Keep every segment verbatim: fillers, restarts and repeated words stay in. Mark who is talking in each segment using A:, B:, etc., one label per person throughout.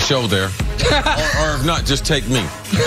A: show there. or, or if not, just take me.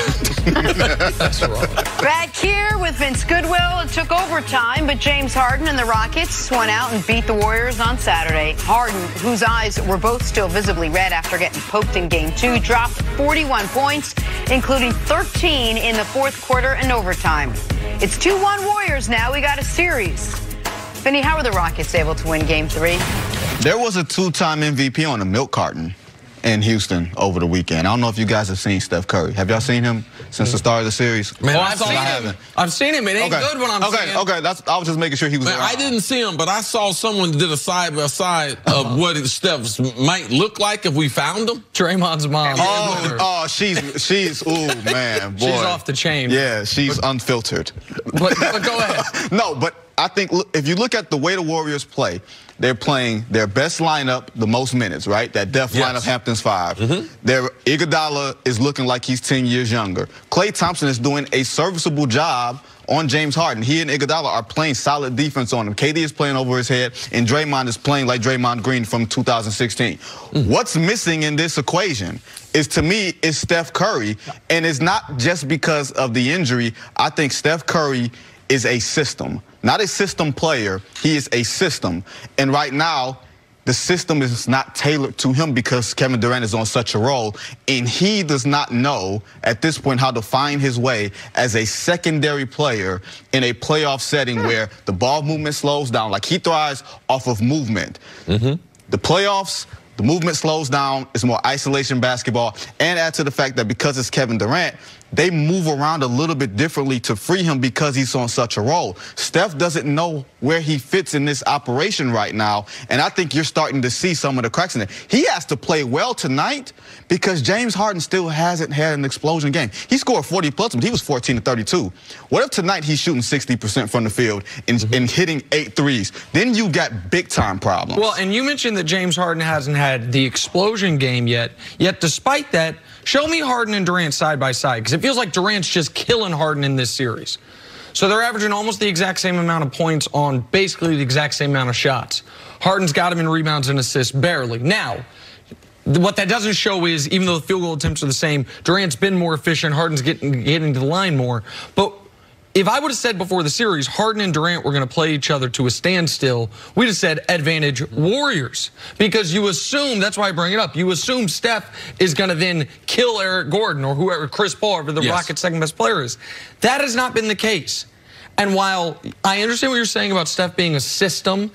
B: That's wrong.
C: Back here with Vince Goodwill, it took overtime, but James Harden and the Rockets went out and beat the Warriors on Saturday. Harden, whose eyes were both still visibly red after getting poked in game two, dropped forty-one points, including thirteen in the fourth quarter and overtime. It's two one Warriors now. We got a series. Vinny, how were the Rockets able to win game three?
D: There was a two-time M V P on a milk carton in Houston over the weekend. I don't know if you guys have seen Steph Curry. Have y'all seen him since the start of the series?
B: Man,
A: Oh,
B: I've seen him. I've seen him. It ain't
D: Okay.
B: good when I'm
D: okay,
B: seeing.
D: Okay, that's. I was just making sure he was.
A: Man, I didn't see him, but I saw someone did a side by side of what Steph's might look like if we found him.
B: Draymond's mom.
D: Oh, oh, she's she's. Ooh, man, boy.
B: She's off the chain.
D: Yeah, she's unfiltered.
B: But, but go ahead.
D: No, but I think look, if you look at the way the Warriors play, they're playing their best lineup, the most minutes, right? That death
A: Yes.
D: lineup, Hamptons five.
A: Mm-hmm.
D: Their Iguodala is looking like he's ten years younger. Klay Thompson is doing a serviceable job on James Harden. He and Iguodala are playing solid defense on him. K D is playing over his head, and Draymond is playing like Draymond Green from two thousand sixteen. Mm-hmm. What's missing in this equation is, to me, is Steph Curry, and it's not just because of the injury. I think Steph Curry is a system. Not a system player, he is a system. And right now, the system is not tailored to him because Kevin Durant is on such a roll, and he does not know at this point how to find his way as a secondary player in a playoff setting hmm. where the ball movement slows down. Like, he thrives off of movement. Mm-hmm. The playoffs, the movement slows down. It's more isolation basketball. And add to the fact that because it's Kevin Durant, they move around a little bit differently to free him because he's on such a roll. Steph doesn't know where he fits in this operation right now, and I think you're starting to see some of the cracks in it. He has to play well tonight because James Harden still hasn't had an explosion game. He scored forty plus, but he was fourteen to thirty-two. What if tonight he's shooting sixty percent from the field and, mm-hmm. and hitting eight threes? Then you got big-time problems.
B: Well, and you mentioned that James Harden hasn't had the explosion game yet, yet despite that, show me Harden and Durant side by side, because it feels like Durant's just killing Harden in this series. So they're averaging almost the exact same amount of points on basically the exact same amount of shots. Harden's got him in rebounds and assists, barely. Now, what that doesn't show is, even though the field goal attempts are the same, Durant's been more efficient, Harden's getting, getting to the line more. But if I would have said before the series, Harden and Durant were going to play each other to a standstill, we'd have said advantage Warriors. Because you assume, that's why I bring it up, you assume Steph is going to then kill Eric Gordon or whoever, Chris Paul, whoever the yes. Rockets' second best player is. That has not been the case. And while I understand what you're saying about Steph being a system,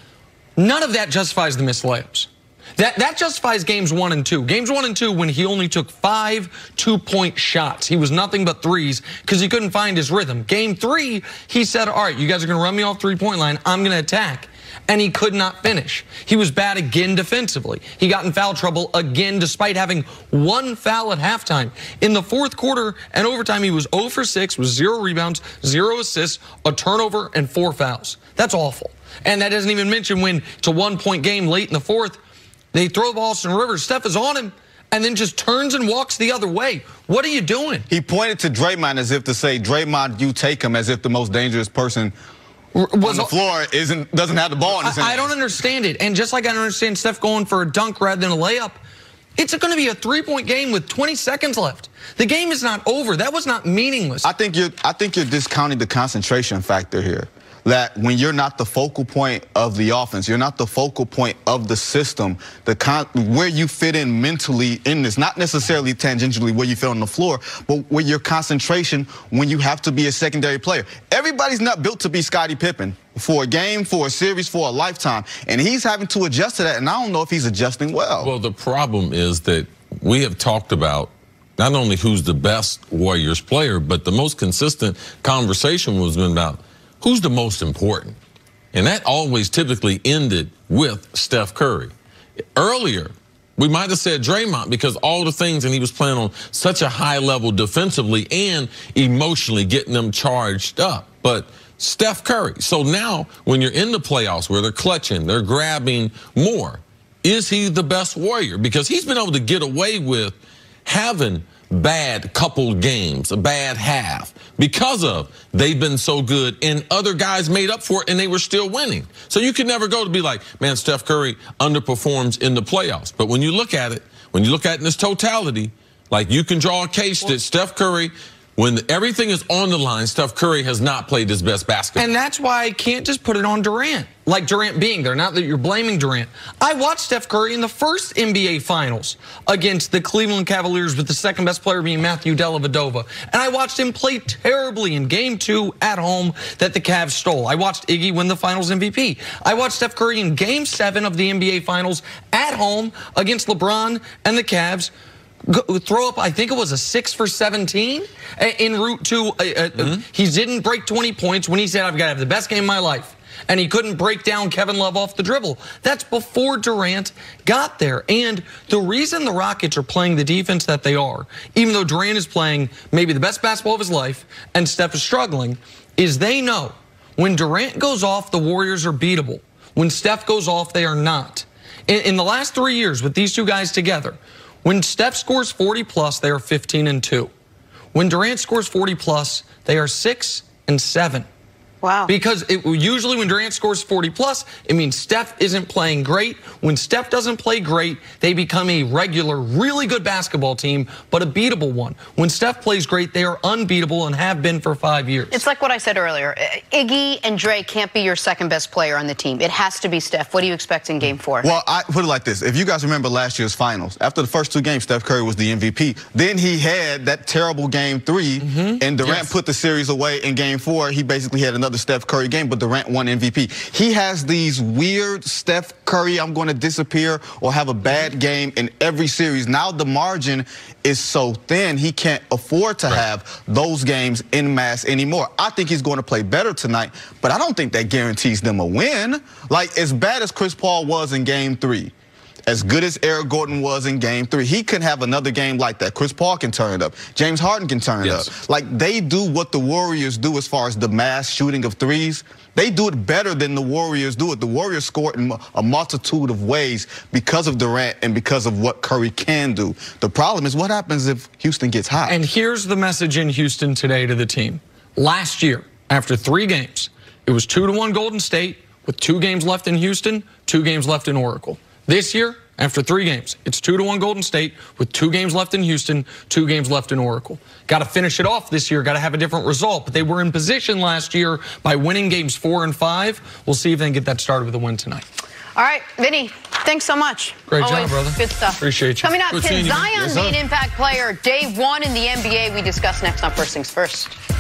B: none of that justifies the missed layups. That, that justifies games one and two. Games one and two, when he only took five two-point shots. He was nothing but threes because he couldn't find his rhythm. Game three, he said, all right, you guys are going to run me off three-point line. I'm going to attack. And he could not finish. He was bad again defensively. He got in foul trouble again despite having one foul at halftime. In the fourth quarter and overtime, he was zero for six with zero rebounds, zero assists, a turnover, and four fouls. That's awful. And that doesn't even mention when it's a one-point game late in the fourth, they throw the ball to Austin Rivers. Steph is on him and then just turns and walks the other way. What are you doing?
D: He pointed to Draymond as if to say, Draymond, you take him, as if the most dangerous person was on the floor isn't doesn't have the ball in his hands.
B: I don't understand it. And just like I don't understand Steph going for a dunk rather than a layup, it's going to be a three-point game with twenty seconds left. The game is not over. That was not meaningless.
D: I think you're I think you're discounting the concentration factor here. That when you're not the focal point of the offense, you're not the focal point of the system, the con where you fit in mentally in this, not necessarily tangentially where you fit on the floor, but where your concentration when you have to be a secondary player. Everybody's not built to be Scottie Pippen for a game, for a series, for a lifetime. And he's having to adjust to that, and I don't know if he's adjusting well.
A: Well, the problem is that we have talked about not only who's the best Warriors player, but the most consistent conversation was been about who's the most important? And that always typically ended with Steph Curry. Earlier, we might have said Draymond because all the things, and he was playing on such a high level defensively and emotionally getting them charged up. But Steph Curry. So now when you're in the playoffs where they're clutching, they're grabbing more, is he the best Warrior? Because he's been able to get away with having bad couple games, a bad half, because of they've been so good and other guys made up for it and they were still winning. So you can never go to be like, man, Steph Curry underperforms in the playoffs. But when you look at it, when you look at it in its totality, like you can draw a case that Steph Curry, when everything is on the line, Steph Curry has not played his best basketball.
B: And that's why I can't just put it on Durant, like Durant being there. Not that you're blaming Durant. I watched Steph Curry in the first N B A Finals against the Cleveland Cavaliers with the second best player being Matthew Dellavedova. And I watched him play terribly in game two at home that the Cavs stole. I watched Iggy win the Finals M V P. I watched Steph Curry in game seven of the N B A Finals at home against LeBron and the Cavs Go, throw up, I think it was a six for seventeen en route to, uh, mm-hmm. he didn't break twenty points when he said, I've got to have the best game of my life. And he couldn't break down Kevin Love off the dribble. That's before Durant got there. And the reason the Rockets are playing the defense that they are, even though Durant is playing maybe the best basketball of his life and Steph is struggling, is they know when Durant goes off, the Warriors are beatable. When Steph goes off, they are not. In, in the last three years with these two guys together, when Steph scores forty plus, they are fifteen and two. When Durant scores forty plus, they are six and seven.
C: Wow.
B: Because it, usually when Durant scores forty plus, it means Steph isn't playing great. When Steph doesn't play great, they become a regular, really good basketball team, but a beatable one. When Steph plays great, they are unbeatable and have been for five years.
C: It's like what I said earlier. Iggy and Dre can't be your second best player on the team. It has to be Steph. What do you expect in game four?
D: Well, I put it like this. If you guys remember last year's finals, after the first two games, Steph Curry was the M V P. Then he had that terrible game three, mm-hmm. and Durant yes. put the series away in game four. He basically had another Steph Curry game, but Durant won M V P. He has these weird Steph Curry, I'm going to disappear or have a bad game in every series. Now the margin is so thin, he can't afford to right. have those games en masse anymore. I think he's going to play better tonight, but I don't think that guarantees them a win. Like, as bad as Chris Paul was in game three, as good as Eric Gordon was in game three, he can have another game like that. Chris Paul can turn it up. James Harden can turn it yes. up. Like, they do what the Warriors do as far as the mass shooting of threes. They do it better than the Warriors do it. The Warriors score in a multitude of ways because of Durant and because of what Curry can do. The problem is, what happens if Houston gets hot?
B: And here's the message in Houston today to the team. Last year, after three games, it was two to one Golden State with two games left in Houston, two games left in Oracle. This year, after three games, it's two to one Golden State with two games left in Houston, two games left in Oracle. Got to finish it off this year, got to have a different result. But they were in position last year by winning games four and five. We'll see if they can get that started with a win tonight.
C: All right, Vinny, thanks so much.
B: Great
C: Always
B: job, brother.
C: Good stuff.
B: Appreciate you.
C: Coming up,
A: Good
C: can Zion
A: yes,
C: be an impact player day one in the N B A? We discuss next on First Things First.